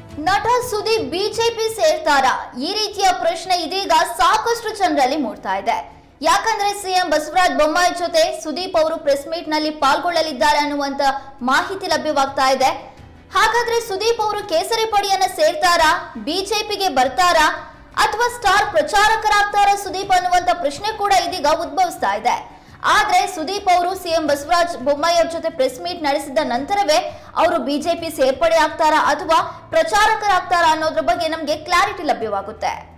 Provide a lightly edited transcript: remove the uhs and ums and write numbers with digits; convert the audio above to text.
ನಟ ಸುದೀಪ್ ಬಿಜೆಪಿ ಸೇರ್ತಾರಾ? ಈ ರೀತಿಯ ಪ್ರಶ್ನೆ ಇದೀಗ ಸಾಕಷ್ಟು ಜನರಲ್ಲಿ ಮೂಡ್ತಾ ಇದೆ. ಯಾಕಂದ್ರೆ ಸಿಎಂ ಬಸವರಾಜ ಬೊಮ್ಮಾಯಿ ಜೊತೆ ಸುದೀಪ್ ಅವರು ಪ್ರೆಸ್ ಮೀಟ್ ನಲ್ಲಿ ಪಾಲ್ಗೊಳ್ಳಲಿದ್ದಾರೆ ಅನ್ನುವಂತ ಮಾಹಿತಿ ಲಭ್ಯವಾಗ್ತಾ ಇದೆ. ಹಾಗಾದ್ರೆ ಸುದೀಪ್ ಅವರು ಕೇಸರಿ ಪಡೆಯನ್ನ ಸೇರ್ತಾರಾ, ಬಿಜೆಪಿಗೆ ಬರ್ತಾರಾ ಅಥವಾ ಸ್ಟಾರ್ ಪ್ರಚಾರಕರಾಗ್ತಾರಾ ಸುದೀಪ್ ಅನ್ನುವಂತ ಪ್ರಶ್ನೆ ಕೂಡ ಇದೀಗ ಉದ್ಭವಿಸ್ತಾ ಇದೆ. ಆದ್ರೆ ಸುದೀಪ್ ಅವರು ಸಿಎಂ ಬಸವರಾಜ ಬೊಮ್ಮಾಯಿ ಅವರ ಜೊತೆ ಪ್ರೆಸ್ ಮೀಟ್ ನಡೆಸಿದ ನಂತರವೇ ಅವರು ಬಿಜೆಪಿ ಸೇರ್ಪಡೆ ಆಗ್ತಾರಾ ಅಥವಾ ಪ್ರಚಾರಕರಾಗ್ತಾರಾ ಅನ್ನೋದ್ರ ಬಗ್ಗೆ ನಮಗೆ ಕ್ಲಾರಿಟಿ ಲಭ್ಯವಾಗುತ್ತೆ.